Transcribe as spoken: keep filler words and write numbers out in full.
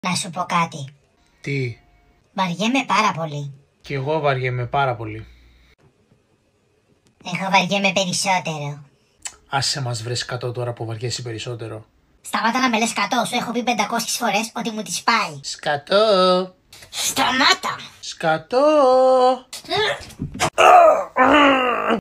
Να σου πω κάτι. Τι? Βαριέμαι πάρα πολύ. Κι εγώ βαριέμαι πάρα πολύ. Εγώ βαριέμαι περισσότερο. Άσε μας βρε σκατό τώρα που βαριέσαι περισσότερο. Σταμάτα να με λες σκατό, σου έχω πει πεντακόσιες φορές ότι μου τις πάει. Σκατό. Σταμάτα! Σκατό.